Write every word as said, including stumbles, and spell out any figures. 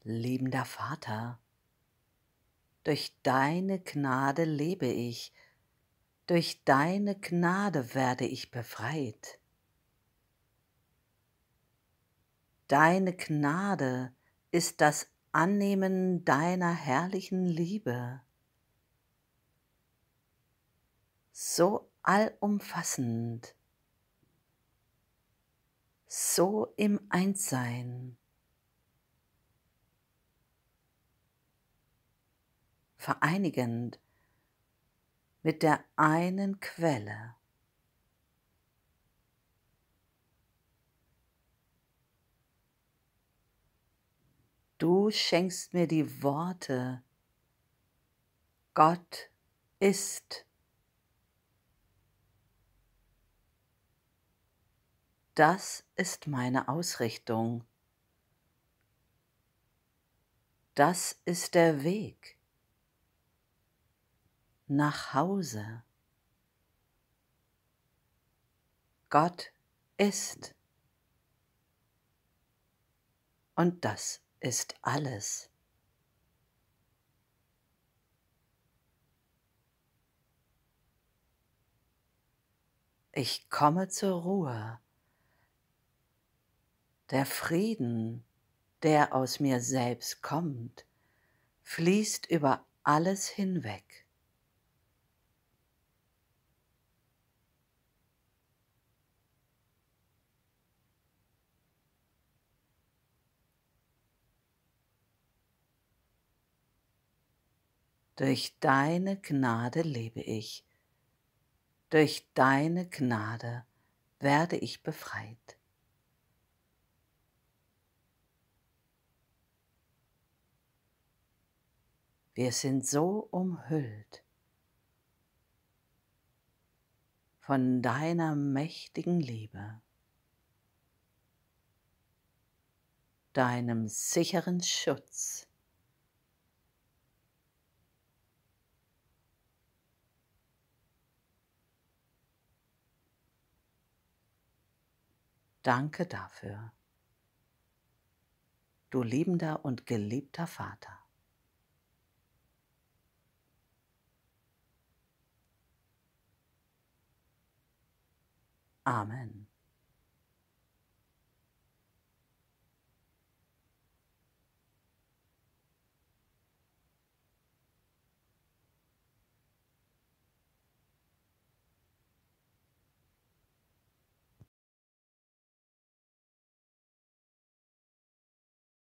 Liebender Vater, durch deine Gnade lebe ich, durch deine Gnade werde ich befreit. Deine Gnade ist das Annehmen deiner herrlichen Liebe, so allumfassend, so im Einssein, vereinigend mit der einen Quelle. Du schenkst mir die Worte, Gott ist. Das ist meine Ausrichtung. Das ist der Weg nach Hause. Gott ist. Und das ist alles. Ich komme zur Ruhe. Der Frieden, der aus mir selbst kommt, fließt über alles hinweg. Durch deine Gnade lebe ich. Durch deine Gnade werde ich befreit. Wir sind so umhüllt von deiner mächtigen Liebe, deinem sicheren Schutz. Danke dafür, du liebender und geliebter Vater. Amen.